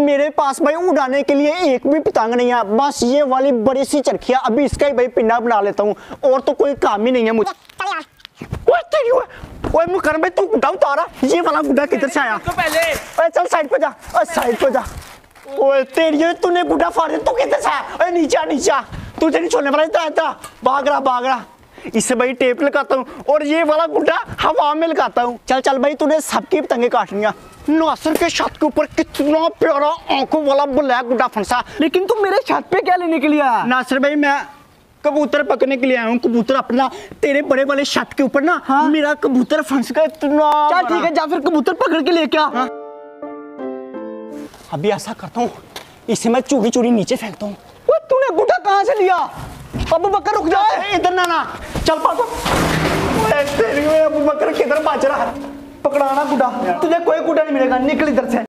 मेरे पास भाई उड़ाने के लिए एक भी पतंग नहीं है, बस ये वाली बड़ी सी चरखिया, अभी इसका ही भाई पिंडा बना लेता हूँ, और तो कोई काम ही नहीं है मुझे। ओए मुकरम भाई तू गुड्डा उतारा, ये वाला गुड्डा किधर से आया? ओए चल साइड पे जा, ओए साइड पे जा। ओए तेरी तूने गुड्डा फाड़ दिया, तू किधर से आया? ओए नीचा नीचा, तुझे नहीं छोड़ने वाला, इतना भाग रहा। इससे भाई टेप लगाता हूँ और ये वाला गुड्डा हवा में लगाता हूँ। चल चल भाई तूने सबकी पतंगे काट लिया। नासिर के छत के ऊपर कितना प्यारा आंखों वाला ब्लैक गुड्डा फंसा, लेकिन तू मेरे छत पे क्या लेने के लिए आया? नासिर भाई मैं कबूतर पकड़ने के लिए आया हूँ, कबूतर अपना तेरे बड़े वाले छत के ऊपर ना मेरा कबूतर फंस गया इतना। चल ठीक है जा फिर कबूतर पकड़ के लेके आ। अभी ऐसा करता हूँ, इसे मैं चूड़ी चूड़ी नीचे फेंकता हूँ। तूने गुड्डा कहाँ से लिया? अबू बकर रुक जा, इधर ना चल पागल। अबू बकर किधर भाग रहा है? पकड़ाना गुड्डा, तुझे कोई गुड्डा नहीं मिलेगा, निकल इधर से।